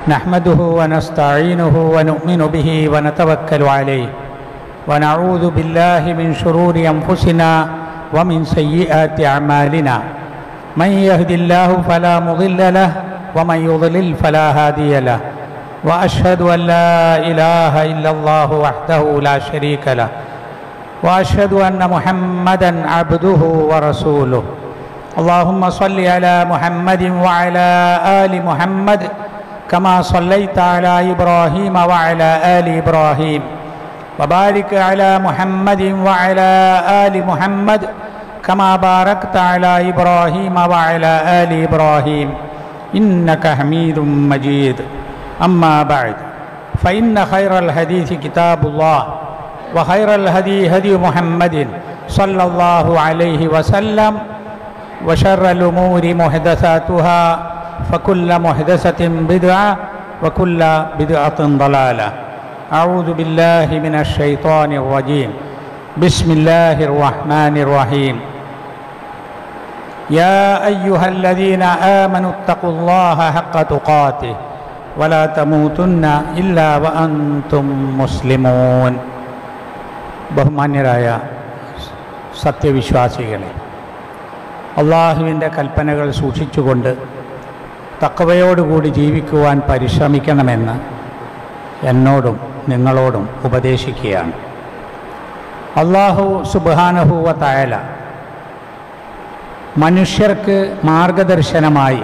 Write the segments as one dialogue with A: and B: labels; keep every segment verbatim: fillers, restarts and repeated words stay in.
A: نحمده ونستعينه ونؤمن به ونتوكل عليه ونعوذ بالله من شرور أنفسنا ومن سيئات أعمالنا من يهد الله فلا مضل له ومن يضلل فلا هادي له وأشهد أن لا إله إلا الله وحده لا شريك له وأشهد أن محمدا عبده ورسوله اللهم صل على محمد وعلى آل محمد كما صليت على إبراهيم وعلى آل إبراهيم وبارك على محمد وعلى آل محمد كما باركت على إبراهيم وعلى آل إبراهيم إنك حميد مجيد أما بعد فإن خير الحديث كتاب الله وخير الهدي هدي محمد صلى الله عليه وسلم وشر الأمور محدثاتها فكل محدثة بدعة وكل بدعة ضلالة أعوذ بالله من الشيطان الرجيم بسم الله الرحمن الرحيم يا أيها الذين آمنوا اتقوا الله حق تقاته ولا تموتن إلا وأنتم مسلمون ബഹുമാന്യരായ സത്യവിശ്വാസികളെ, അള്ളാഹുവിൻ്റെ കൽപ്പനകൾ സൂക്ഷിച്ചുകൊണ്ട് തഖ്വയോടുകൂടി ജീവിക്കുവാൻ പരിശ്രമിക്കണമെന്ന് എന്നോടും നിങ്ങളോടും ഉപദേശിക്കുകയാണ്. അള്ളാഹു സുബ്ഹാനഹു വ തആല മനുഷ്യർക്ക് മാർഗദർശനമായി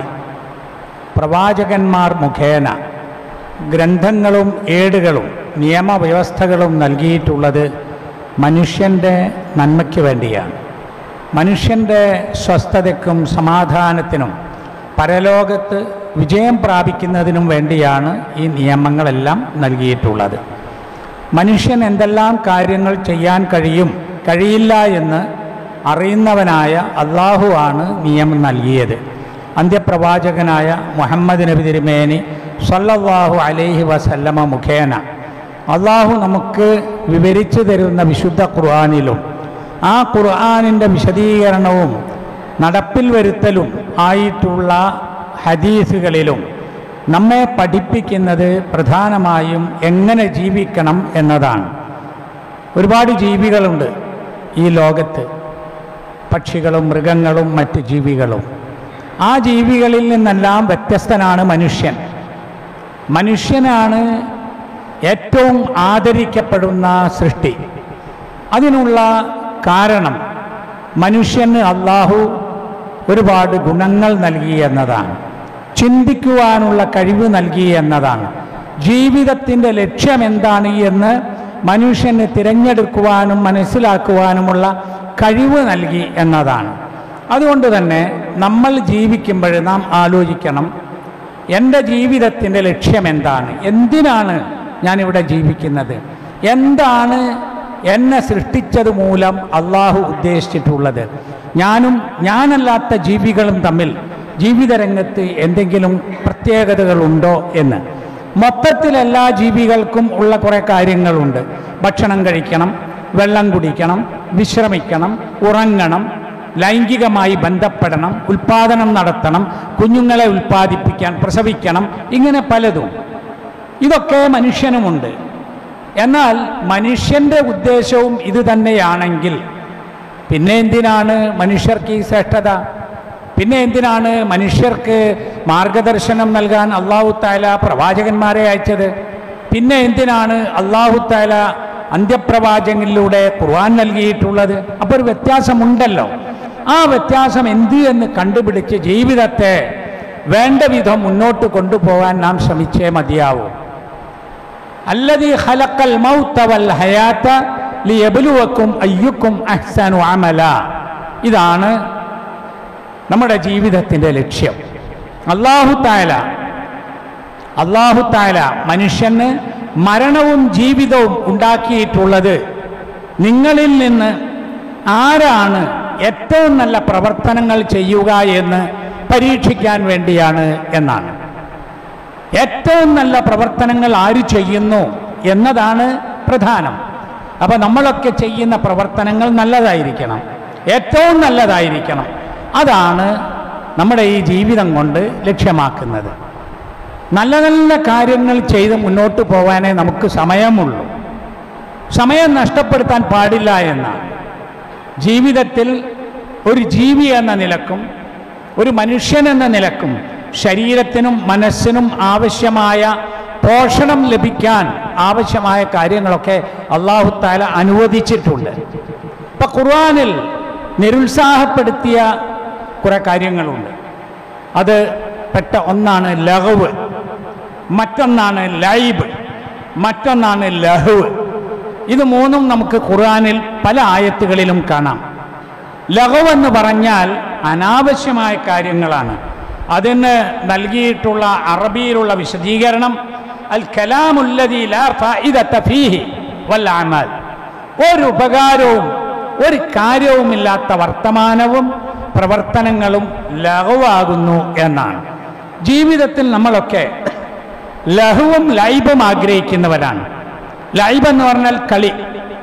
A: പ്രവാചകന്മാർ മുഖേന ഗ്രന്ഥങ്ങളും ഏടുകളും നിയമവ്യവസ്ഥകളും നൽകിയിട്ടുള്ളത് മനുഷ്യൻ്റെ നന്മയ്ക്ക് വേണ്ടിയാണ്. മനുഷ്യൻ്റെ സ്വസ്ഥതയ്ക്കും സമാധാനത്തിനും പരലോകത്ത് വിജയം പ്രാപിക്കുന്നതിനും വേണ്ടിയാണ് ഈ നിയമങ്ങളെല്ലാം നൽകിയിട്ടുള്ളത്. മനുഷ്യൻ എന്തെല്ലാം കാര്യങ്ങൾ ചെയ്യാൻ കഴിയും കഴിയില്ല എന്ന് അറിയുന്നവനായ അള്ളാഹു ആണ് നിയമം നൽകിയത്. അന്ത്യപ്രവാചകനായ മുഹമ്മദ് നബി തിരുമേനി സ്വല്ലല്ലാഹു അലൈഹി വസല്ലമ മുഖേന അള്ളാഹു നമുക്ക് വിവരിച്ചു തരുന്ന വിശുദ്ധ ഖുർആനിലും ആ ഖുർആനിൻ്റെ വിശദീകരണവും നടപ്പിൽ വരുത്തലും ആയിട്ടുള്ള ഹദീസുകളിലും നമ്മെ പഠിപ്പിക്കുന്നത് പ്രധാനമായും എങ്ങനെ ജീവിക്കണം എന്നതാണ്. ഒരുപാട് ജീവികളുണ്ട് ഈ ലോകത്ത്, പക്ഷികളും മൃഗങ്ങളും മറ്റ് ജീവികളും. ആ ജീവികളിൽ നിന്നെല്ലാം വ്യത്യസ്തനാണ് മനുഷ്യൻ. മനുഷ്യനാണ് ഏറ്റവും ആദരിക്കപ്പെടുന്ന സൃഷ്ടി. അതിനുള്ള കാരണം മനുഷ്യന് അള്ളാഹു ഒരുപാട് ഗുണങ്ങൾ നൽകി എന്നതാണ്. ചിന്തിക്കുവാനുള്ള കഴിവ് നൽകി എന്നതാണ്. ജീവിതത്തിൻ്റെ ലക്ഷ്യം എന്താണ് എന്ന് മനുഷ്യന് തിരഞ്ഞെടുക്കുവാനും മനസ്സിലാക്കുവാനുമുള്ള കഴിവ് നൽകി എന്നതാണ്. അതുകൊണ്ട് തന്നെ നമ്മൾ ജീവിക്കുമ്പോൾ നാം ആലോചിക്കണം, എൻ്റെ ജീവിതത്തിൻ്റെ ലക്ഷ്യം എന്താണ്? എന്തിനാണ് ഞാനിവിടെ ജീവിക്കുന്നത്? എന്താണ് എന്നെ സൃഷ്ടിച്ചത് മൂലം അള്ളാഹു ഉദ്ദേശിച്ചിട്ടുള്ളത്? ഞാനും ഞാനല്ലാത്ത ജീവികളും തമ്മിൽ ജീവിതരംഗത്ത് എന്തെങ്കിലും പ്രത്യേകതകളുണ്ടോ എന്ന്. മൊത്തത്തിൽ എല്ലാ ജീവികൾക്കും ഉള്ള കുറേ കാര്യങ്ങളുണ്ട്. ഭക്ഷണം കഴിക്കണം, വെള്ളം കുടിക്കണം, വിശ്രമിക്കണം, ഉറങ്ങണം, ലൈംഗികമായി ബന്ധപ്പെടണം, ഉൽപ്പാദനം നടത്തണം, കുഞ്ഞുങ്ങളെ ഉൽപ്പാദിപ്പിക്കാൻ, പ്രസവിക്കണം, ഇങ്ങനെ പലതും. ഇതൊക്കെ മനുഷ്യനുമുണ്ട്. എന്നാൽ മനുഷ്യൻ്റെ ഉദ്ദേശവും ഇത് തന്നെയാണെങ്കിൽ പിന്നെ എന്തിനാണ് മനുഷ്യർക്ക് ഈ ശ്രേഷ്ഠത? പിന്നെ എന്തിനാണ് മനുഷ്യർക്ക് മാർഗദർശനം നൽകാൻ അല്ലാഹു തആല പ്രവാചകന്മാരെ അയച്ചത്? പിന്നെ എന്തിനാണ് അല്ലാഹു തആല അന്ത്യപ്രവാചകനിലൂടെ ഖുർആൻ നൽകിയിട്ടുള്ളത്? അപ്പോൾ ഒരു വ്യത്യാസമുണ്ടല്ലോ. ആ വ്യത്യാസം എന്ത് എന്ന് കണ്ടുപിടിച്ച് ജീവിതത്തെ വേണ്ട വിധം മുന്നോട്ട് കൊണ്ടുപോകാൻ നാം ശ്രമിച്ചേ മതിയാവൂ. അല്ലദീ ഖലഖൽ മൗത വൽ ഹയാത ലിയബ്ലുവക്കും അയ്യുക്കും അഹ്സനു അമല. ഇതാണ് നമ്മുടെ ജീവിതത്തിൻ്റെ ലക്ഷ്യം. അല്ലാഹു തആല അല്ലാഹു തആല മനുഷ്യന് മരണവും ജീവിതവും ഉണ്ടാക്കിയിട്ടുള്ളത് നിങ്ങളിൽ നിന്ന് ആരാണ് ഏറ്റവും നല്ല പ്രവർത്തനങ്ങൾ ചെയ്യുക എന്ന് പരീക്ഷിക്കാൻ വേണ്ടിയാണ് എന്നാണ്. ഏറ്റവും നല്ല പ്രവർത്തനങ്ങൾ ആര് ചെയ്യുന്നു എന്നതാണ് പ്രധാനം. അപ്പോൾ നമ്മളൊക്കെ ചെയ്യുന്ന പ്രവർത്തനങ്ങൾ നല്ലതായിരിക്കണം, ഏറ്റവും നല്ലതായിരിക്കണം. അതാണ് നമ്മുടെ ഈ ജീവിതം കൊണ്ട് ലക്ഷ്യമാക്കുന്നത്. നല്ല നല്ല കാര്യങ്ങൾ ചെയ്ത് മുന്നോട്ട് പോകാനേ നമുക്ക് സമയമുള്ളൂ. സമയം നഷ്ടപ്പെടുത്താൻ പാടില്ല എന്നാണ്. ജീവിതത്തിൽ ഒരു ജീവി എന്ന നിലക്കും ഒരു മനുഷ്യൻ എന്ന നിലക്കും ശരീരത്തിനും മനസ്സിനും ആവശ്യമായ പോഷണം ലഭിക്കാൻ ആവശ്യമായ കാര്യങ്ങളൊക്കെ അല്ലാഹു തആല അനുവദിച്ചിട്ടുണ്ട്. ഇപ്പം ഖുർആനിൽ നിരുത്സാഹപ്പെടുത്തിയ കുറേ കാര്യങ്ങളുണ്ട്. അത് പെട്ട ഒന്നാണ് ലഹവ്, മറ്റൊന്നാണ് ലൈബ്, മറ്റൊന്നാണ് ലഹവ്. ഇത് മൂന്നും നമുക്ക് ഖുർആനിൽ പല ആയത്തുകളിലും കാണാം. ലഹവ് എന്ന് പറഞ്ഞാൽ അനാവശ്യമായ കാര്യങ്ങളാണ്. അതിന് നൽകിയിട്ടുള്ള അറബിയിലുള്ള വിശദീകരണം അൽ കലാമുല്ലദീ ലാ ഫായിദത ഫീഹി വൽ അമൽ, ഒരു ഉപകാരവും ഒരു കാര്യവുമില്ലാത്ത വർത്തമാനവും പ്രവർത്തനങ്ങളും ലഹവാകുന്നു എന്നാണ്. ജീവിതത്തിൽ നമ്മളൊക്കെ ലഹുവും ലൈബും ആഗ്രഹിക്കുന്നവരാണ്. ലൈബ് എന്ന് പറഞ്ഞാൽ കളി,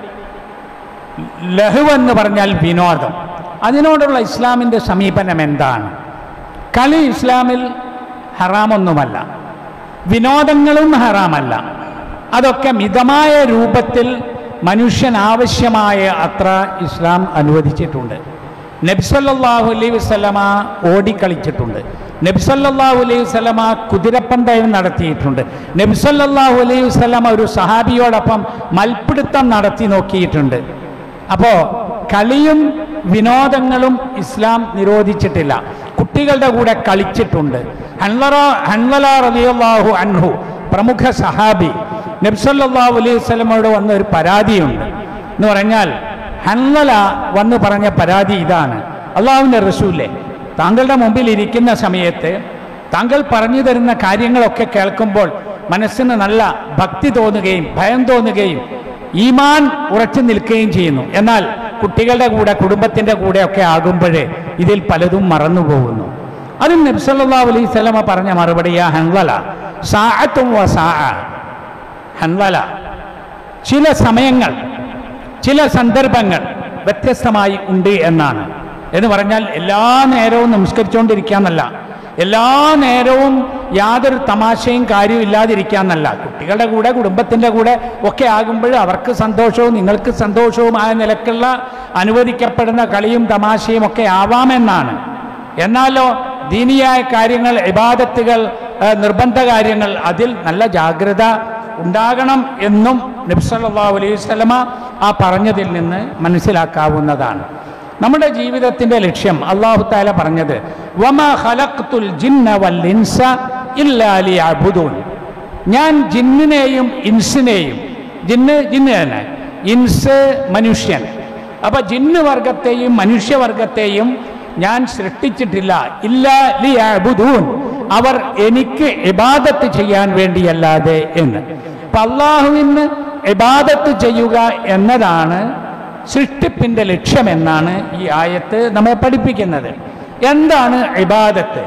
A: ലഹുവ് എന്ന് പറഞ്ഞാൽ വിനോദം. അതിനോടുള്ള ഇസ്ലാമിൻ്റെ സമീപനം എന്താണ്? കളി ഇസ്ലാമിൽ ഹറാമൊന്നുമല്ല, വിനോദങ്ങളും ഹറാമല്ല. അതൊക്കെ മിതമായ രൂപത്തിൽ മനുഷ്യൻ ആവശ്യമായ അത്ര ഇസ്ലാം അനുവദിച്ചിട്ടുണ്ട്. നബി സല്ലല്ലാഹു അലൈഹി വസല്ലമ ഓടിക്കളിച്ചിട്ടുണ്ട്. നബി സല്ലല്ലാഹു അലൈഹി വസല്ലമ കുതിരപ്പന്തയം നടത്തിയിട്ടുണ്ട്. നബി സല്ലല്ലാഹു അലൈഹി വസല്ലമ ഒരു സഹാബിയോടൊപ്പം മൽപ്പിടുത്തം നടത്തി നോക്കിയിട്ടുണ്ട്. അപ്പോൾ കളിയും വിനോദങ്ങളും ഇസ്ലാം നിരോധിച്ചിട്ടില്ല. കുട്ടികളുടെ കൂടെ കളിച്ചിട്ടുണ്ട്. ഹൻളറ ഹൻളല റളിയല്ലാഹു അൻഹു, പ്രമുഖ സഹാബി, നബി സല്ലല്ലാഹു അലൈഹി വസല്ലമയോട് വന്ന ഒരു പരാതിയുണ്ട്. എന്ന് പറഞ്ഞാൽ ഹൻളല വന്ന് പറഞ്ഞ പരാതി ഇതാണ്: അള്ളാഹുവിൻ്റെ റസൂലേ, താങ്കളുടെ മുമ്പിൽ ഇരിക്കുന്ന സമയത്ത് താങ്കൾ പറഞ്ഞു തരുന്ന കാര്യങ്ങളൊക്കെ കേൾക്കുമ്പോൾ മനസ്സിന് നല്ല ഭക്തി തോന്നുകയും ഭയം തോന്നുകയും ഈമാൻ ഉറച്ചു നിൽക്കുകയും ചെയ്യുന്നു. എന്നാൽ കുട്ടികളുടെ കൂടെ കുടുംബത്തിൻ്റെ കൂടെയൊക്കെ ആകുമ്പോഴേ ഇതിൽ പലതും മറന്നു പോകുന്നു. അതിന് നബി സല്ലല്ലാഹു അലൈഹി വസല്ലമ പറഞ്ഞ മറുപടി, യാ ഹൻളല സാഅത്തും വ സാഅ. ഹൻളല, ചില സമയങ്ങൾ ചില സന്ദർഭങ്ങൾ വ്യത്യസ്തമായി ഉണ്ട് എന്നാണ്. എന്ന് പറഞ്ഞാൽ എല്ലാ നേരവും നമസ്കരിച്ചുകൊണ്ടിരിക്കാന്നല്ല, എല്ലാ നേരവും യാതൊരു തമാശയും കാര്യവും ഇല്ലാതിരിക്കാന്നല്ല. കുട്ടികളുടെ കൂടെ കുടുംബത്തിൻ്റെ കൂടെ ഒക്കെ ആകുമ്പോൾ അവർക്ക് സന്തോഷവും നിങ്ങൾക്ക് സന്തോഷവുമായ നിലക്കുള്ള അനുവദിക്കപ്പെടുന്ന കളിയും തമാശയും ഒക്കെ ആവാമെന്നാണ്. എന്നാലോ ദീനിയായ കാര്യങ്ങൾ, ഇബാദത്തുകൾ, നിർബന്ധ കാര്യങ്ങൾ, അതിൽ നല്ല ജാഗ്രത ഉണ്ടാകണം എന്നും നബി സല്ലല്ലാഹു അലൈഹി വസല്ലമ ആ പറഞ്ഞതിൽ നിന്ന് മനസ്സിലാക്കാവുന്നതാണ്. നമ്മുടെ ജീവിതത്തിൻ്റെ ലക്ഷ്യം അല്ലാഹു തആല പറഞ്ഞത് വമാ ഖലഖ്തുൽ ജിന്ന വൽ ഇൻസ ഇല്ലാ ലിയഅ്ബുദൂൻ. ഞാൻ ജിന്നിനെയും ഇൻസിനെയും, ജിന്ന് ജിന്ന് തന്നെ, ഇൻസ് മനുഷ്യൻ, അപ്പം ജിന്ന് വർഗത്തെയും മനുഷ്യവർഗത്തെയും ഞാൻ സൃഷ്ടിച്ചിട്ടില്ല ഇല്ലാ ലിയഅ്ബുദൂൻ, അവർ എനിക്ക് ഇബാദത്ത് ചെയ്യാൻ വേണ്ടിയല്ലാതെ എന്ന്. അപ്പം അള്ളാഹുവിന് ഇബാദത്ത് ചെയ്യുക എന്നതാണ് സൃഷ്ടിപ്പിൻ്റെ ലക്ഷ്യമെന്നാണ് ഈ ആയത്ത് നമ്മെ പഠിപ്പിക്കുന്നത്. എന്താണ് ഇബാദത്ത്?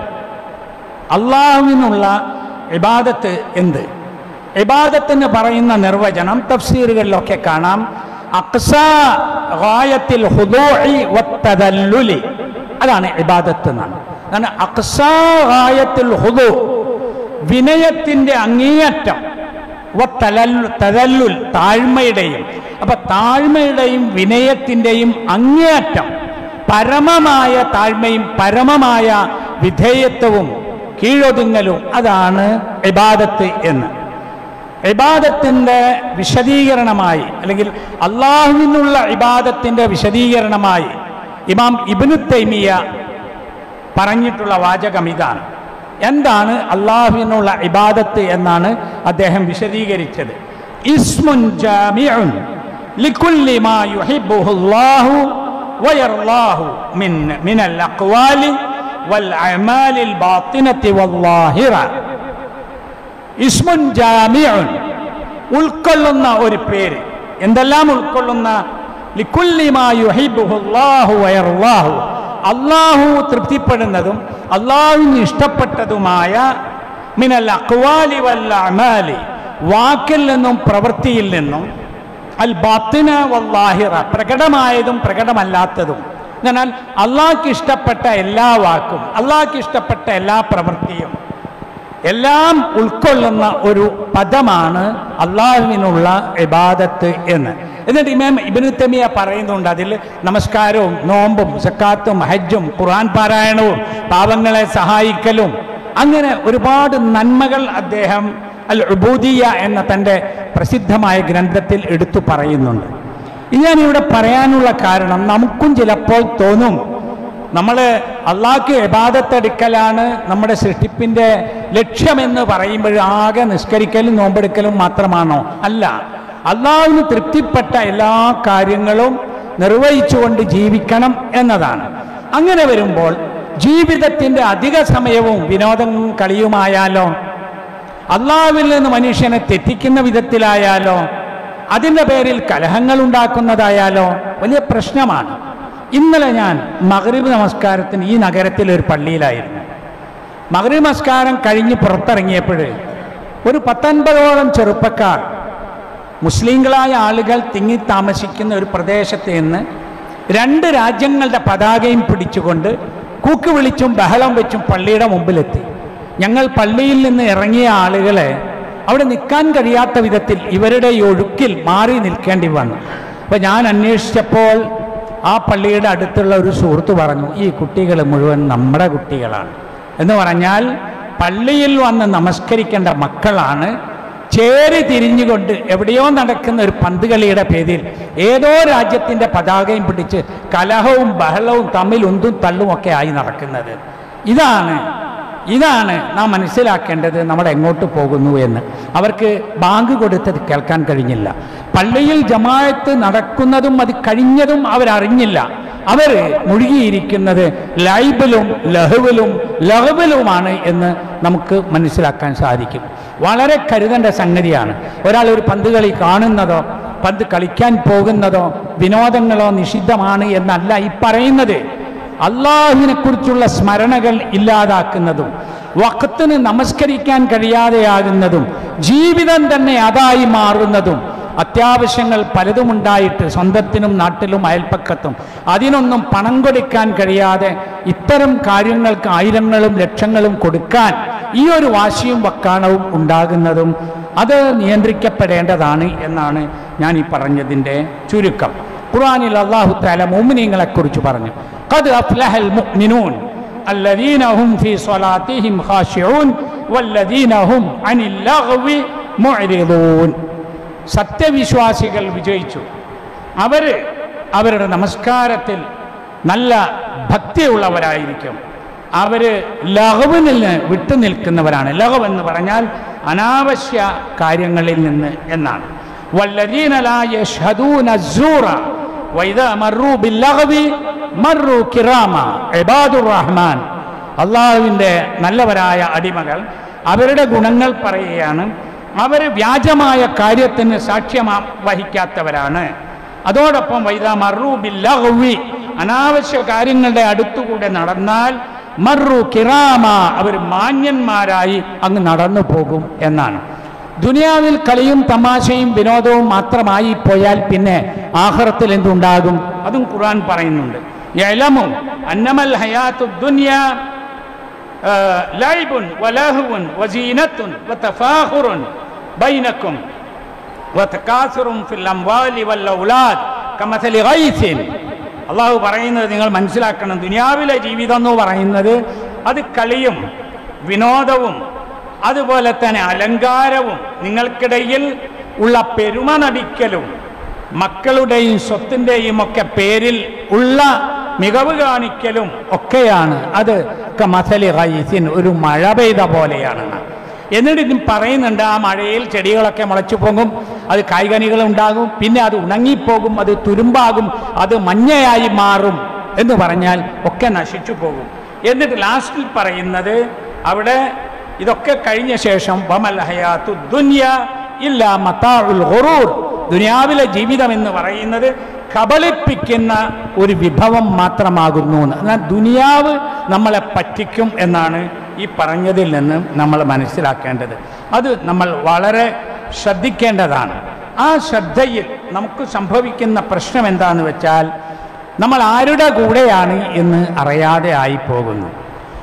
A: അള്ളാഹുവിനുള്ള ഇബാദത്ത് എന്ത്? ഇബാദത്തിന് പറയുന്ന നിർവചനം തഫ്സീറുകളിലൊക്കെ കാണാം. അഖ്സാ ഗായത്തിൽ ഖുദൂഇ വത്തദല്ലുലി, അതാണ് ഇബാദത്ത് എന്നാണ്. കാരണം അഖ്സാ ഗായത്തിൽ ഖുദൂ, വിനയത്തിൻ്റെ അങ്ങേയറ്റം, തദല്ലുൽ, താഴ്മയുടെയും. അപ്പൊ താഴ്മയുടെയും വിനയത്തിൻ്റെയും അങ്ങേയറ്റം, പരമമായ താഴ്മയും പരമമായ വിധേയത്വവും കീഴൊതുങ്ങലും, അതാണ് ഇബാദത്ത് എന്ന്. ഇബാദത്തിൻ്റെ വിശദീകരണമായി, അല്ലെങ്കിൽ അള്ളാഹുവിനുള്ള ഇബാദത്തിൻ്റെ വിശദീകരണമായി ഇമാം ഇബ്നു തൈമിയ പറഞ്ഞിട്ടുള്ള വാചകം ഇതാണ്. എന്താണ് അള്ളാഹുവിനുള്ള ഇബാദത്ത് എന്നാണ് അദ്ദേഹം വിശദീകരിച്ചത്. ഇസ്മുൻ ജാമിഉൻ ലികുല്ലി മാ യുഹിബ്ബുഹുല്ലാഹു വയർലാഹു മിൻ മിനൽ അഖ്വാലി വൽ അഅമാലിൽ ബാത്തിനതി വല്ലാഹിറ. ഇസ്മുൻ ജാമിഉൻ, ഉൾക്കൊള്ളുന്ന ഒരു പേര്. എന്തെല്ലാം ഉൾക്കൊള്ളുന്ന? ലികുല്ലി മാ യുഹിബ്ബുഹുല്ലാഹു വയർലാഹു, അള്ളാഹു തൃപ്തിപ്പെടുന്നതും അള്ളാഹുവിന് ഇഷ്ടപ്പെട്ടതുമായ മിനൽ അഖ്വാലി വൽ അഅമാലി, വാക്കിൽ നിന്നും പ്രവൃത്തിയിൽ നിന്നും, അൽ ബാത്തിന വല്ലാഹിറ, പ്രകടമായതും പ്രകടമല്ലാത്തതും. എന്നാൽ അള്ളാഹ്ക്ക് ഇഷ്ടപ്പെട്ട എല്ലാ വാക്കും അള്ളാഹ്ക്ക് ഇഷ്ടപ്പെട്ട എല്ലാ പ്രവൃത്തിയും എല്ലാം ഉൾക്കൊള്ളുന്ന ഒരു പദമാണ് അള്ളാഹുവിനുള്ള ഇബാദത്ത് എന്ന്. എന്നിട്ട് ഇമാം ഇബ്നു തൈമിയ്യ പറയുന്നുണ്ട്, അതിൽ നമസ്കാരവും നോമ്പും സക്കാത്തും ഹജ്ജും ഖുർആൻ പാരായണവും പാവങ്ങളെ സഹായിക്കലും അങ്ങനെ ഒരുപാട് നന്മകൾ അദ്ദേഹം അൽ ഉബൂദിയ്യ എന്ന തൻ്റെ പ്രസിദ്ധമായ ഗ്രന്ഥത്തിൽ എടുത്തു പറയുന്നുണ്ട്. ഞാനിവിടെ പറയാനുള്ള കാരണം, നമുക്കും ചിലപ്പോൾ തോന്നും നമ്മൾ അള്ളാഹ്ക്ക് ഇബാദത്തെടുക്കലാണ് നമ്മുടെ സൃഷ്ടിപ്പിൻ്റെ ലക്ഷ്യമെന്ന് പറയുമ്പോൾ ആകെ നിസ്കരിക്കലും നോമ്പെടുക്കലും മാത്രമാണോ? അല്ല, അള്ളാഹുവിന് തൃപ്തിപ്പെട്ട എല്ലാ കാര്യങ്ങളും നിർവഹിച്ചുകൊണ്ട് ജീവിക്കണം എന്നതാണ്. അങ്ങനെ വരുമ്പോൾ ജീവിതത്തിൻ്റെ അധിക സമയവും വിനോദം കളിയുമായാലോ, അള്ളാഹുവിൽ നിന്ന് മനുഷ്യനെ തെറ്റിക്കുന്ന വിധത്തിലായാലോ, അതിൻ്റെ പേരിൽ കലഹങ്ങൾ ഉണ്ടാക്കുന്നതായാലോ വലിയ പ്രശ്നമാണ്. ഇന്നലെ ഞാൻ മഗ്രിബ് നമസ്കാരത്തിന് ഈ നഗരത്തിലെ ഒരു പള്ളിയിലായിരുന്നു. മഗ്രിബ് നമസ്കാരം കഴിഞ്ഞ് പുറത്തിറങ്ങിയപ്പോൾ ഒരു പത്തൊൻപതോളം ചെറുപ്പക്കാർ, മുസ്ലിങ്ങളായ ആളുകൾ തിങ്ങി താമസിക്കുന്ന ഒരു പ്രദേശത്ത് നിന്ന് രണ്ട് രാജ്യങ്ങളുടെ പതാകയും പിടിച്ചുകൊണ്ട് കൂക്ക് വിളിച്ചും ബഹളം വെച്ചും പള്ളിയുടെ മുമ്പിലെത്തി. ഞങ്ങൾ പള്ളിയിൽ നിന്ന് ഇറങ്ങിയ ആളുകളെ അവിടെ നിൽക്കാൻ കഴിയാത്ത വിധത്തിൽ ഇവരുടെ ഈ ഒഴുക്കിൽ മാറി നിൽക്കേണ്ടി വന്നു. അപ്പോൾ ഞാൻ അന്വേഷിച്ചപ്പോൾ ആ പള്ളിയുടെ അടുത്തുള്ള ഒരു സുഹൃത്ത് പറഞ്ഞു, ഈ കുട്ടികൾ മുഴുവൻ നമ്മുടെ കുട്ടികളാണ് എന്ന് പറഞ്ഞാൽ പള്ളിയിൽ വന്ന് നമസ്കരിക്കേണ്ട മക്കളാണ്. ചേരി തിരിഞ്ഞുകൊണ്ട് എവിടെയോ നടക്കുന്ന ഒരു പന്ത് കളിയുടെ പേരിൽ ഏതോ രാജ്യത്തിൻ്റെ പതാകയും പിടിച്ച് കലഹവും ബഹളവും തമ്മിൽ ഉന്തും തള്ളും ഒക്കെ ആയി നടക്കുന്നത്. ഇതാണ് ഇതാണ് നാം മനസ്സിലാക്കേണ്ടത്. നമ്മൾ എങ്ങോട്ട് പോകുന്നു എന്ന്. അവർക്ക് ബാങ്ക് കൊടുത്തത് കേൾക്കാൻ കഴിഞ്ഞില്ല. പള്ളിയിൽ ജമാഅത്ത് നടക്കുന്നതും അത് കഴിഞ്ഞതും അവരറിഞ്ഞില്ല. അവർ മുഴുകിയിരിക്കുന്നത് ലൈബിലും ലഹുവിലും ലഹബിലുമാണ് എന്ന് നമുക്ക് മനസ്സിലാക്കാൻ സാധിക്കും. വളരെ കരുതേണ്ട സംഗതിയാണ്. ഒരാൾ ഒരു പന്ത് കളി കാണുന്നതോ പന്ത് കളിക്കാൻ പോകുന്നതോ വിനോദങ്ങളോ നിഷിദ്ധമാണ് എന്നല്ല ഈ പറയുന്നത്. അള്ളാഹുവിനെ കുറിച്ചുള്ള സ്മരണകൾ ഇല്ലാതാക്കുന്നതും വഖത്തിന് നമസ്കരിക്കാൻ കഴിയാതെയാകുന്നതും ജീവിതം തന്നെ അതായി മാറുന്നതും അത്യാവശ്യങ്ങൾ പലതും ഉണ്ടായിട്ട് സ്വന്തത്തിനും നാട്ടിലും അയൽപ്പക്കത്തും അതിനൊന്നും പണം കൊടുക്കാൻ കഴിയാതെ ഇത്തരം കാര്യങ്ങൾക്ക് ആയിരങ്ങളും ലക്ഷങ്ങളും കൊടുക്കാൻ ഈ ഒരു വാശിയും വക്കാണവും ഉണ്ടാകുന്നതും അത് നിയന്ത്രിക്കപ്പെടേണ്ടതാണ് എന്നാണ് ഞാൻ ഈ പറഞ്ഞതിൻ്റെ ചുരുക്കം. ഖുർആനിൽ അല്ലാഹു തആല മുഅ്മിനീങ്ങളെ കുറിച്ച് പറഞ്ഞു, ഖദ് അഫ്ലഹൽ മുഅ്മിനൂൻ അല്ലദീന ഹും ഫീ സ്വലാത്തിഹിം ഖാശിഊൻ വല്ലദീന ഹും അനിൽ ലഗ്വി മുഅ്രിദൂൻ. സത്യവിശ്വാസികൾ വിജയിച്ചു. അവർ അവരുടെ നമസ്കാരത്തിൽ നല്ല ഭക്തിയുള്ളവരായിരിക്കും. അവർ ലഗ്വിൽ നിന്ന് വിട്ടുനിൽക്കുന്നവരാണ്. ലഗ്വ് എന്ന് പറഞ്ഞാൽ അനാവശ്യ കാര്യങ്ങളിൽ നിന്ന് എന്നാണ്. വല്ലദീന ലാ യശ്ഹദൂന അസ്സൂറ വഇദാ മറൂ ബില്ലഗ്വി മറൂ കിറാമ ഇബാദുർ റഹ്മാൻ. അള്ളാഹുവിൻ്റെ നല്ലവരായ അടിമകൾ അവരുടെ ഗുണങ്ങൾ പറയുകയാണ്. അവർ വ്യാജമായ കാര്യത്തിന് സാക്ഷ്യം വഹിക്കാത്തവരാണ്. അതോടൊപ്പം വൈദാ മറൂ ബില്ലഗ്വി അനാവശ്യ കാര്യങ്ങളുടെ അടുത്തുകൂടെ നടന്നാൽ മറൂ കിറാമ അവർ മാന്യന്മാരായി അങ്ങ് നടന്നു പോകും എന്നാണ്. ദുനിയാവിൽ കളിയും തമാശയും വിനോദവും മാത്രമായി പോയാൽ പിന്നെ ആഖിറത്തിൽ എന്തുണ്ടാകും? അതും ഖുർആൻ പറയുന്നുണ്ട്. യഅലമു അന്നമൽ ഹയാത്തുദ് ദുനിയ ലൈബുൻ വലഹുൻ വസീനത്തുൻ വതഫാഖുറുൻ ബൈനക്കും വതകാസുറുൻ ഫിൽ അംവാലി വൽ ഔലാദ് കമസലി ഗൈസിൻ. അള്ളാഹു പറയുന്നത് നിങ്ങൾ മനസ്സിലാക്കണം. ദുനിയാവിലെ ജീവിതം എന്ന് പറയുന്നത് അത് കളിയും വിനോദവും അതുപോലെ തന്നെ അലങ്കാരവും നിങ്ങൾക്കിടയിൽ ഉള്ള പെരുമ നടിക്കലും മക്കളുടെയും സ്വത്തിൻ്റെയും ഒക്കെ പേരിൽ ഉള്ള മികവ് കാണിക്കലും ഒക്കെയാണ്. അത് കമസലി ഗൈസിൻ ഒരു മഴ പെയ്ത പോലെയാണ്. എന്നിട്ട് ഇതും പറയുന്നുണ്ട്, ആ മഴയിൽ ചെടികളൊക്കെ മുളച്ചു പോകും, അത് കായ്കനികളുണ്ടാകും, പിന്നെ അത് ഉണങ്ങിപ്പോകും, അത് തുരുമ്പാകും, അത് മഞ്ഞയായി മാറും എന്ന് പറഞ്ഞാൽ ഒക്കെ നശിച്ചു പോകും. എന്നിട്ട് ലാസ്റ്റിൽ പറയുന്നത് അവിടെ ഇതൊക്കെ കഴിഞ്ഞ ശേഷം വമൽ ഹയാത്തു ദുനിയ ഇല്ലാ മതാഉൽ ഗുറൂർ. ദുനിയാവിലെ ജീവിതം എന്ന് പറയുന്നത് കബളിപ്പിക്കുന്ന ഒരു വിഭവം മാത്രമാകുന്നു. എന്നാൽ ദുനിയാവ് നമ്മളെ പറ്റിക്കും എന്നാണ് ഈ പറഞ്ഞതിൽ നിന്ന് നമ്മൾ മനസ്സിലാക്കേണ്ടത്. അത് നമ്മൾ വളരെ ശ്രദ്ധിക്കേണ്ടതാണ്. ആ ശ്രദ്ധയിൽ നമുക്ക് സംഭവിക്കുന്ന പ്രശ്നം എന്താണെന്ന് വെച്ചാൽ നമ്മൾ ആരുടെ കൂടെയാണ് എന്ന് അറിയാതെ ആയിപ്പോകുന്നു.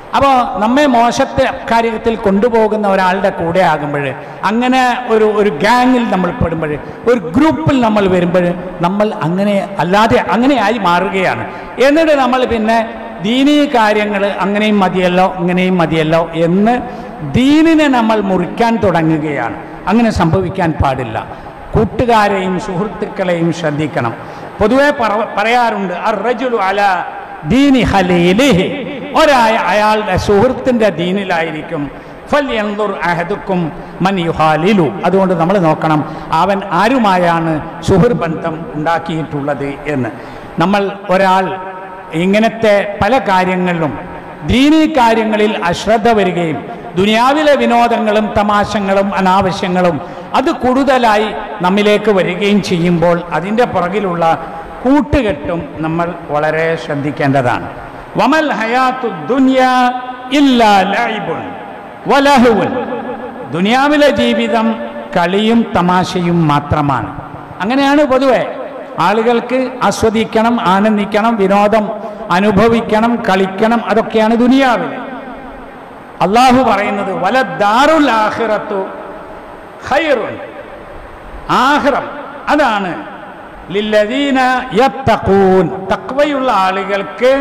A: അപ്പോൾ നമ്മെ മോശത്തെ കാര്യത്തിൽ കൊണ്ടുപോകുന്ന ഒരാളുടെ കൂടെ ആകുമ്പോൾ, അങ്ങനെ ഒരു ഒരു ഗ്യാങ്ങിൽ നമ്മൾ പെടുമ്പോൾ, ഒരു ഗ്രൂപ്പിൽ നമ്മൾ വരുമ്പോൾ നമ്മൾ അങ്ങനെ അല്ലാതെ അങ്ങനെയായി മാറുകയാണ്. എന്നിട്ട് നമ്മൾ പിന്നെ ദീനീ കാര്യങ്ങൾ അങ്ങനെയും മതിയല്ലോ ഇങ്ങനെയും മതിയല്ലോ എന്ന് ദീനിനെ നമ്മൾ മുറിക്കാൻ തുടങ്ങുകയാണ്. അങ്ങനെ സംഭവിക്കാൻ പാടില്ല. കൂട്ടുകാരെയും സുഹൃത്തുക്കളെയും ശ്രദ്ധിക്കണം. പൊതുവെ പറയാറുണ്ട്, അർറജുലു അലാ ദീനി ഖലീലിഹി, ഒരായ അയാളുടെ സുഹൃത്തിൻ്റെ ദീനിലായിരിക്കും. ഫൽയൻദുർ അഹദുക്കും മൻ യുഹാലിലു, അതുകൊണ്ട് നമ്മൾ നോക്കണം അവൻ ആരുമായാണ് സുഹൃബന്ധം ഉണ്ടാക്കിയിട്ടുള്ളത് എന്ന്. നമ്മൾ ഒരാൾ ഇങ്ങനത്തെ പല കാര്യങ്ങളിലും ദീനീ കാര്യങ്ങളിൽ അശ്രദ്ധ വരികയും ദുനിയാവിലെ വിനോദങ്ങളും തമാശകളും അനാവശ്യങ്ങളും അത് കൂടുതലായി നമ്മിലേക്ക് വരികയും ചെയ്യുമ്പോൾ അതിൻ്റെ പുറകിലുള്ള കൂട്ടുകെട്ടും നമ്മൾ വളരെ ശ്രദ്ധിക്കേണ്ടതാണ്. വമൽ ഹയാത്തു ദുനിയാ ഇല്ലാ ലൈബുൻ വലഹുൻ, ദുനിയാവിലെ ജീവിതം കളിയും തമാശയും മാത്രമാണ്. അങ്ങനെയാണ് പൊതുവെ ആളുകൾക്ക് ആസ്വദിക്കണം, ആനന്ദിക്കണം, വിനോദം അനുഭവിക്കണം, കളിക്കണം, അതൊക്കെയാണ് ദുനിയാവിൽ. അള്ളാഹു പറയുന്നത് വലദ്ദാറുൽ ആഖിറത്തു ഖൈറുൻ, ആഖിറം അതാണ് ലില്ലദീന യത്തഖൂൻ, തഖ്വയുള്ള ആളുകൾക്ക്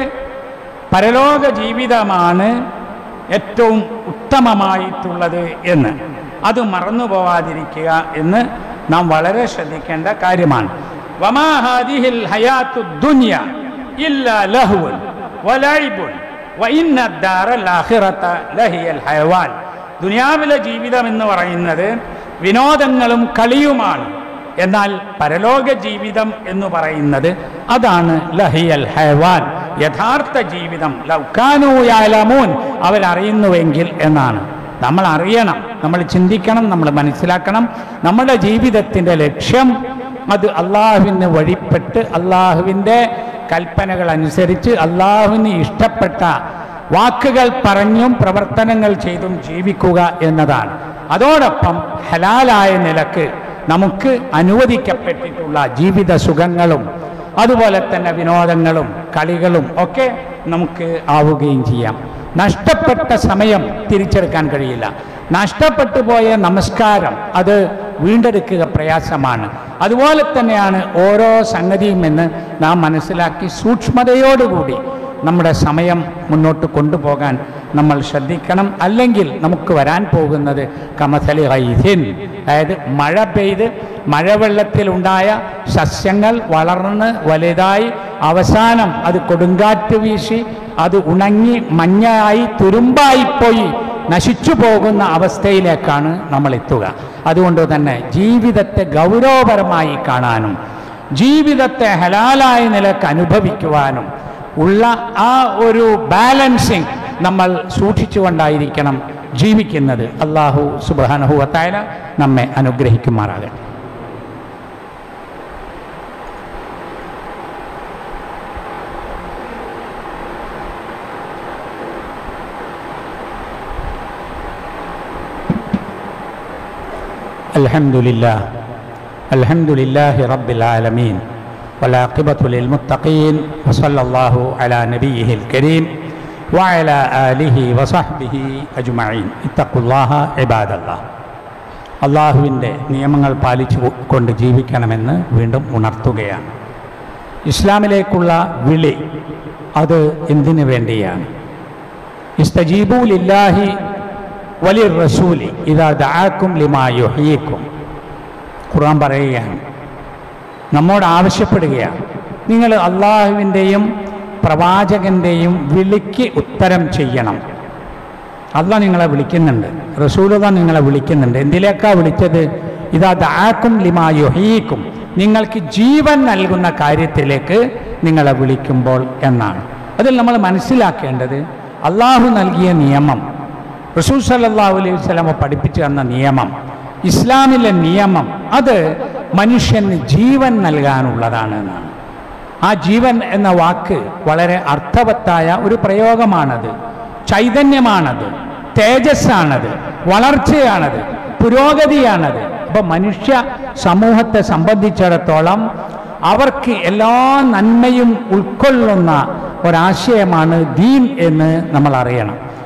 A: പരലോക ജീവിതമാണ് ഏറ്റവും ഉത്തമമായിട്ടുള്ളത് എന്ന്. അത് മറന്നു പോവാതിരിക്കുക എന്ന് നാം വളരെ ശ്രദ്ധിക്കേണ്ട കാര്യമാണ്. വമാ ഹാദിഹിൽ ഹയാത്തു ദുനിയ ഇല്ലാ ലഹ്വുൻ വലൈബുൻ വഇന്ന ദാറൽ ആഖിറത ലഹിയൽ ഹയവാൻ, ദുനിയാവിലെ ജീവിതം എന്ന് പറയുന്നത് വിനോദങ്ങളും കളിയുമാണ്. എന്നാൽ പരലോക ജീവിതം എന്ന് പറയുന്നത് അതാണ് ലഹിയൽ ഹയവാൻ, യഥാർത്ഥ ജീവിതം. ലൗകാനൂ യഅലമൂൻ, അവരറിയുന്നുവെങ്കിൽ എന്നാണ്. നമ്മൾ അറിയണം, നമ്മൾ ചിന്തിക്കണം, നമ്മൾ മനസ്സിലാക്കണം. നമ്മുടെ ജീവിതത്തിൻ്റെ ലക്ഷ്യം അത് അള്ളാഹുവിന് വഴിപ്പെട്ട് അള്ളാഹുവിൻ്റെ കൽപ്പനകൾ അനുസരിച്ച് അള്ളാഹുവിന് ഇഷ്ടപ്പെട്ട വാക്കുകൾ പറഞ്ഞും പ്രവർത്തനങ്ങൾ ചെയ്തും ജീവിക്കുക എന്നതാണ്. അതോടൊപ്പം ഹലാലായ നിലക്ക് നമുക്ക് അനുവദിക്കപ്പെട്ടിട്ടുള്ള ജീവിത സുഖങ്ങളും അതുപോലെ തന്നെ വിനോദങ്ങളും കളികളും ഒക്കെ നമുക്ക് ആവുകയും ചെയ്യാം. നഷ്ടപ്പെട്ട സമയം തിരിച്ചെടുക്കാൻ കഴിയില്ല. നഷ്ടപ്പെട്ടു പോയ നമസ്കാരം അത് വീണ്ടെടുക്കുക പ്രയാസമാണ്. അതുപോലെ തന്നെയാണ് ഓരോ സംഗതിയും എന്ന് നാം മനസ്സിലാക്കി സൂക്ഷ്മതയോടുകൂടി നമ്മുടെ സമയം മുന്നോട്ട് കൊണ്ടുപോകാൻ നമ്മൾ ശ്രദ്ധിക്കണം. അല്ലെങ്കിൽ നമുക്ക് വരാൻ പോകുന്നത് കമസലി ഗൈസിൻ, അതായത് മഴ പെയ്ത് മഴവെള്ളത്തിലുണ്ടായ സസ്യങ്ങൾ വളർന്ന് വലുതായി അവസാനം അത് കൊടുങ്കാറ്റ് വീശി അത് ഉണങ്ങി മഞ്ഞായി തുരുമ്പായിപ്പോയി നശിച്ചു പോകുന്ന അവസ്ഥയിലേക്കാണ് നമ്മൾ എത്തുക. അതുകൊണ്ട് തന്നെ ജീവിതത്തെ ഗൗരവപരമായി കാണാനും ജീവിതത്തെ ഹലാലായ നിലക്ക് അനുഭവിക്കുവാനും ഉള്ള ആ ഒരു ബാലൻസിങ് നമ്മൾ സൂക്ഷിച്ചുകൊണ്ടായിരിക്കണം ജീവിക്കുന്നത്. അല്ലാഹു സുബ്ഹാനഹു വ തആല നമ്മെ അനുഗ്രഹിക്കുമാറാകട്ടെ. അൽഹംദുലില്ലാഹ് അൽഹംദുലില്ലാഹി റബ്ബിൽ ആലമീൻ والعاقبة للمتقين وصلى الله على نبيه الكريم وعلى آله وصحبه أجمعين اتقوا الله عباد الله. അള്ളാഹുവിൻ്റെ നിയമങ്ങൾ പാലിച്ചു കൊണ്ട് ജീവിക്കണമെന്ന് വീണ്ടും ഉണർത്തുകയാണ്. ഇസ്ലാമിലേക്കുള്ള വിളി അത് എന്തിനു വേണ്ടിയാണ്? ഇസ്തജീബൂ ലില്ലാഹി വലിർ റസൂലി ഇദാ ദഅാകും ലിമാ യുഹ്യീകും. ഖുർആൻ പറയുകയാണ്, നമ്മോട് ആവശ്യപ്പെടുകയാണ്, നിങ്ങൾ അള്ളാഹുവിൻ്റെയും പ്രവാചകൻ്റെയും വിളിക്ക് ഉത്തരം ചെയ്യണം. അള്ളാഹ് നിങ്ങളെ വിളിക്കുന്നുണ്ട്, റസൂലുള്ളാഹ് നിങ്ങളെ വിളിക്കുന്നുണ്ട്. എന്തിലേക്കാണ് വിളിച്ചത്? ഇദാ ദഅാകും ലിമാ യുഹ്യീകും, നിങ്ങൾക്ക് ജീവൻ നൽകുന്ന കാര്യത്തിലേക്ക് നിങ്ങളെ വിളിക്കുമ്പോൾ എന്നാണ്. അതിൽ നമ്മൾ മനസ്സിലാക്കേണ്ടത് അള്ളാഹു നൽകിയ നിയമം, റസൂൽ സല്ലല്ലാഹു അലൈഹി വസല്ലം പഠിപ്പിച്ചു തന്ന നിയമം, ഇസ്ലാമിലെ നിയമം, അത് മനുഷ്യന് ജീവൻ നൽകാനുള്ളതാണ് എന്നാണ്. ആ ജീവൻ എന്ന വാക്ക് വളരെ അർത്ഥവത്തായ ഒരു പ്രയോഗമാണത്. ചൈതന്യമാണത്, തേജസ്സാണത്, വളർച്ചയാണത്, പുരോഗതിയാണത്. അപ്പോൾ മനുഷ്യ സമൂഹത്തെ സംബന്ധിച്ചിടത്തോളം അവർക്ക് എല്ലാ നന്മയും ഉൾക്കൊള്ളുന്ന ഒരാശയമാണ് ദീൻ എന്ന് നമ്മൾ അറിയണം.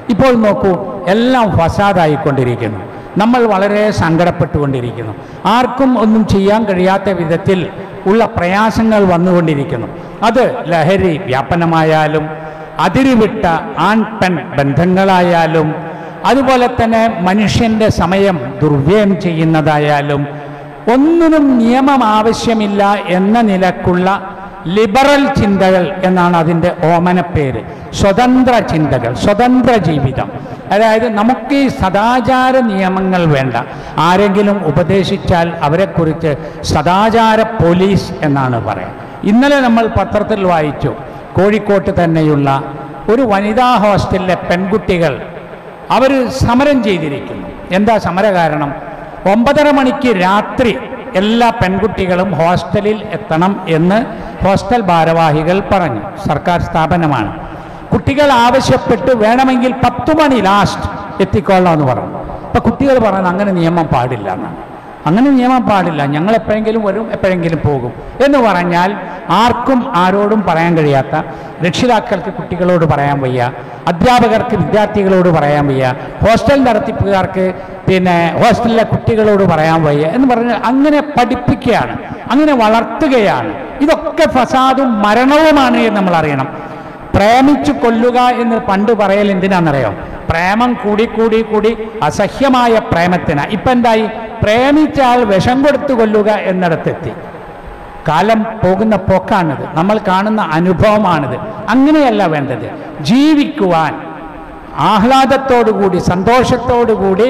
A: ഇപ്പോൾ നോക്കൂ, എല്ലാം ഫസാദായിക്കൊണ്ടിരിക്കുന്നു. നമ്മൾ വളരെ സങ്കടപ്പെട്ടുകൊണ്ടിരിക്കുന്നു. ആർക്കും ഒന്നും ചെയ്യാൻ കഴിയാത്ത വിധത്തിൽ ഉള്ള പ്രയാസങ്ങൾ വന്നുകൊണ്ടിരിക്കുന്നു. അത് ലഹരി വ്യാപനമായാലും അതിരുവിട്ട ആൺ പെൺ ബന്ധങ്ങളായാലും അതുപോലെ തന്നെ മനുഷ്യൻ്റെ സമയം ദുർവ്യയം ചെയ്യുന്നതായാലും ഒന്നിനും നിയമം ആവശ്യമില്ല എന്ന നിലക്കുള്ള ലിബറൽ ചിന്തകൾ എന്നാണ് അതിൻ്റെ ഓമനപ്പേര്. സ്വതന്ത്ര ചിന്തകൾ, സ്വതന്ത്ര ജീവിതം. അതായത് നമുക്ക് ഈ സദാചാര നിയമങ്ങൾ വേണ്ട. ആരെങ്കിലും ഉപദേശിച്ചാൽ അവരെക്കുറിച്ച് സദാചാര പോലീസ് എന്നാണ് പറയുക. ഇന്നലെ നമ്മൾ പത്രത്തിൽ വായിച്ചു, കോഴിക്കോട്ട് തന്നെയുള്ള ഒരു വനിതാ ഹോസ്റ്റലിലെ പെൺകുട്ടികൾ അവർ സമരം ചെയ്തിരിക്കുന്നു. എന്താ സമര കാരണം? ഒമ്പതര മണിക്ക് രാത്രി എല്ലാ പെൺകുട്ടികളും ഹോസ്റ്റലിൽ എത്തണം എന്ന് ഹോസ്റ്റൽ ഭാരവാഹികൾ പറഞ്ഞു. സർക്കാർ സ്ഥാപനമാണ്. കുട്ടികൾ ആവശ്യപ്പെട്ട് വേണമെങ്കിൽ പത്തു മണി ലാസ്റ്റ് എത്തിക്കൊള്ളാം എന്ന് പറഞ്ഞു. അപ്പം കുട്ടികൾ പറഞ്ഞു അങ്ങനെ നിയമം പാടില്ല എന്നാണ്. അങ്ങനെ നിയമം പാടില്ല, ഞങ്ങൾ എപ്പോഴെങ്കിലും വരും, എപ്പോഴെങ്കിലും പോകും എന്ന് പറഞ്ഞാൽ ആർക്കും ആരോടും പറയാൻ കഴിയാത്ത, രക്ഷിതാക്കൾക്ക് കുട്ടികളോട് പറയാൻ വയ്യ, അധ്യാപകർക്ക് വിദ്യാർത്ഥികളോട് പറയാൻ വയ്യ, ഹോസ്റ്റൽ നടത്തിപ്പുകാർക്ക് പിന്നെ ഹോസ്റ്റലിലെ കുട്ടികളോട് പറയാൻ വയ്യ എന്ന് പറഞ്ഞാൽ അങ്ങനെ പഠിപ്പിക്കുകയാണ്, അങ്ങനെ വളർത്തുകയാണ്. ഇതൊക്കെ ഫസാദും മരണവുമാണ് എന്ന് നമ്മൾ അറിയണം. പ്രേമിച്ചു കൊല്ലുക എന്ന് പണ്ട് പറയൽ എന്തിനാണെന്നറിയോ? പ്രേമം കൂടി കൂടി കൂടി അസഹ്യമായ പ്രേമത്തിന്. ഇപ്പം എന്തായി? പ്രേമിച്ചാൽ വിഷം കൊടുത്തു കൊല്ലുക എന്നിടത്തെത്തി. കാലം പോകുന്ന പോക്കാണിത്, നമ്മൾ കാണുന്ന അനുഭവമാണിത്. അങ്ങനെയല്ല വേണ്ടത്. ജീവിക്കുവാൻ ആഹ്ലാദത്തോടുകൂടി സന്തോഷത്തോടുകൂടി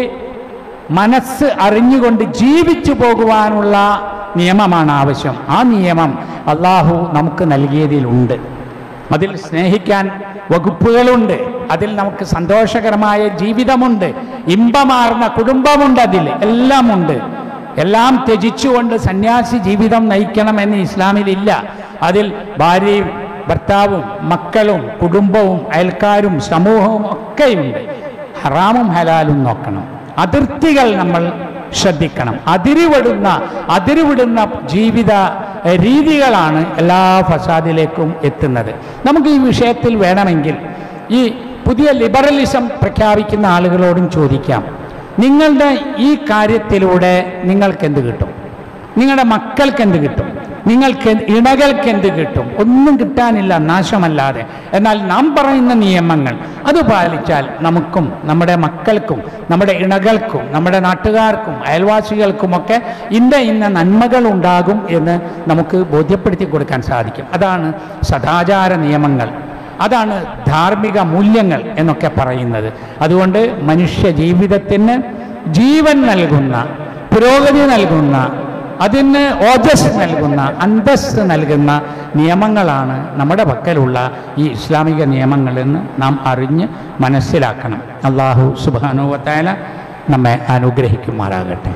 A: മനസ്സ് അറിഞ്ഞുകൊണ്ട് ജീവിച്ചു പോകുവാനുള്ള നിയമമാണ് ആവശ്യം. ആ നിയമം അള്ളാഹു നമുക്ക് നൽകിയതിലുണ്ട്. അതിൽ സ്നേഹിക്കാൻ വകുപ്പുകളുണ്ട്, അതിൽ നമുക്ക് സന്തോഷകരമായ ജീവിതമുണ്ട്, ഇമ്പമാർന്ന കുടുംബമുണ്ട്, അതിൽ എല്ലാം ഉണ്ട്. എല്ലാം ത്യജിച്ചുകൊണ്ട് സന്യാസി ജീവിതം നയിക്കണമെന്ന് ഇസ്ലാമിലില്ല. അതിൽ ഭാര്യയും ഭർത്താവും മക്കളും കുടുംബവും അയൽക്കാരും സമൂഹവും ഒക്കെയുണ്ട്. ഹറാമും ഹലാലും നോക്കണം. അതിർത്തികൾ നമ്മൾ ശ്രദ്ധിക്കണം. അതിരുവിടുന്ന അതിരുവിടുന്ന ജീവിത രീതികളാണ് എല്ലാ ഫസാദിലേക്കും എത്തുന്നത്. നമുക്ക് ഈ വിഷയത്തിൽ വേണമെങ്കിൽ ഈ പുതിയ ലിബറലിസം പ്രഖ്യാപിക്കുന്ന ആളുകളോടും ചോദിക്കാം, നിങ്ങളുടെ ഈ കാര്യത്തിലൂടെ നിങ്ങൾക്ക് എന്ത് കിട്ടും? നിങ്ങളുടെ മക്കൾക്ക് എന്ത് കിട്ടും? നിങ്ങൾക്ക് ഇണകൾക്ക് എന്ത് കിട്ടും? ഒന്നും കിട്ടാനില്ല, നാശമല്ലാതെ. എന്നാൽ നാം പറയുന്ന നിയമങ്ങൾ അത് പാലിച്ചാൽ നമുക്കും നമ്മുടെ മക്കൾക്കും നമ്മുടെ ഇണകൾക്കും നമ്മുടെ നാട്ടുകാർക്കും അയൽവാസികൾക്കുമൊക്കെ ഇന്ന ഇന്ന നന്മകൾ ഉണ്ടാകും എന്ന് നമുക്ക് ബോധ്യപ്പെടുത്തി കൊടുക്കാൻ സാധിക്കും. അതാണ് സദാചാര നിയമങ്ങൾ, അതാണ് ധാർമ്മിക മൂല്യങ്ങൾ എന്നൊക്കെ പറയുന്നത്. അതുകൊണ്ട് മനുഷ്യ ജീവിതത്തിന് ജീവൻ നൽകുന്ന, പുരോഗതി നൽകുന്ന, അതിന് ഓജസ് നൽകുന്ന, അന്തസ്സ് നൽകുന്ന നിയമങ്ങളാണ് നമ്മുടെ പക്കലുള്ള ഈ ഇസ്ലാമിക നിയമങ്ങളെന്ന് നാം അറിഞ്ഞ് മനസ്സിലാക്കണം. അല്ലാഹു സുബ്ഹാനഹു വ തആല നമ്മെ അനുഗ്രഹിക്കുമാറാകട്ടെ.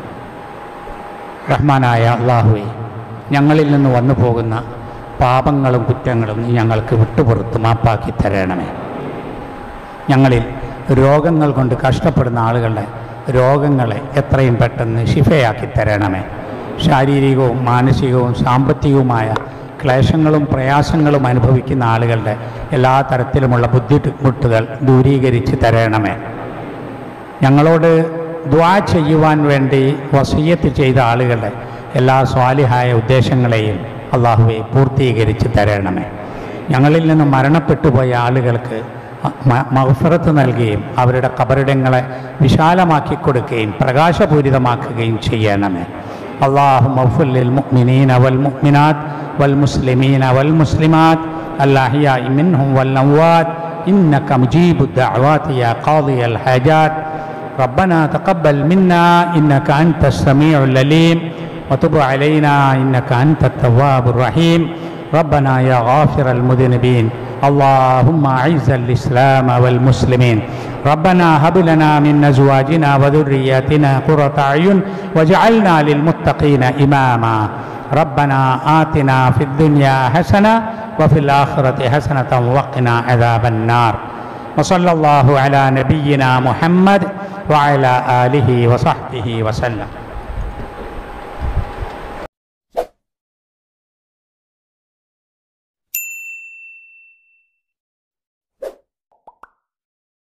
A: റഹ്മാനായ അല്ലാഹുവേ, ഞങ്ങളിൽ നിന്ന് വന്നു പോകുന്ന പാപങ്ങളും കുറ്റങ്ങളും നീ ഞങ്ങൾക്ക് വിട്ടുപുറത്ത് മാപ്പാക്കി തരണമേ. ഞങ്ങളിൽ രോഗങ്ങൾ കൊണ്ട് കഷ്ടപ്പെടുന്ന ആളുകളുടെ രോഗങ്ങളെ എത്രയും പെട്ടെന്ന് ശിഫയാക്കി തരണമേ. ശാരീരികവും മാനസികവും സാമ്പത്തികവുമായ ക്ലേശങ്ങളും പ്രയാസങ്ങളും അനുഭവിക്കുന്ന ആളുകളുടെ എല്ലാ തരത്തിലുമുള്ള ബുദ്ധിമുട്ടുകൾ ദൂരീകരിച്ച് തരണമേ. ഞങ്ങളോട് ദുആ ചെയ്യുവാൻ വേണ്ടി വസിയ്യത്ത് ചെയ്ത ആളുകളുടെ എല്ലാ സ്വാലിഹായ ഉദ്ദേശങ്ങളെയും അല്ലാഹുവേ പൂർത്തീകരിച്ച് തരണമേ. ഞങ്ങളിൽ നിന്ന് മരണപ്പെട്ടു പോയ ആളുകൾക്ക് മഗ്ഫിറത്ത് നൽകുകയും അവരുടെ ഖബറിടങ്ങളെ വിശാലമാക്കി കൊടുക്കുകയും പ്രകാശപൂരിതമാക്കുകയും ചെയ്യണമേ. അല്ലാഹുമ്മ ഗ്ഫിർ ലിൽ മുഅ്മിനീന വൽ മുഅ്മിനാത്ത് വൽ മുസ്ലിമീന വൽ മുസ്ലിമാത്ത് അൽ അഹ്യാഇ മിൻഹും വൽ അംവാത്ത് ഇന്നക മുജീബുദ് ദഅവാതി യാ ഖാദിയൽ ഹാജാത്ത്. റബ്ബനാ തഖബ്ബൽ മിന്നാ ഇന്നക അൻതസ് സമീഉൽ അലീം വതുബ് അലൈനാ ഇന്നക അൻതത് തവ്വാബുർ റഹീം. ربنا يا غافر المذنبين اللهم أعز الإسلام والمسلمين. ربنا هب لنا من أزواجنا وذرياتنا قرة أعين واجعلنا للمتقين إماما. ربنا آتنا في الدنيا حسنة وفي الآخرة حسنة وقنا عذاب النار. وصلى الله على نبينا محمد وعلى آله وصحبه وسلم.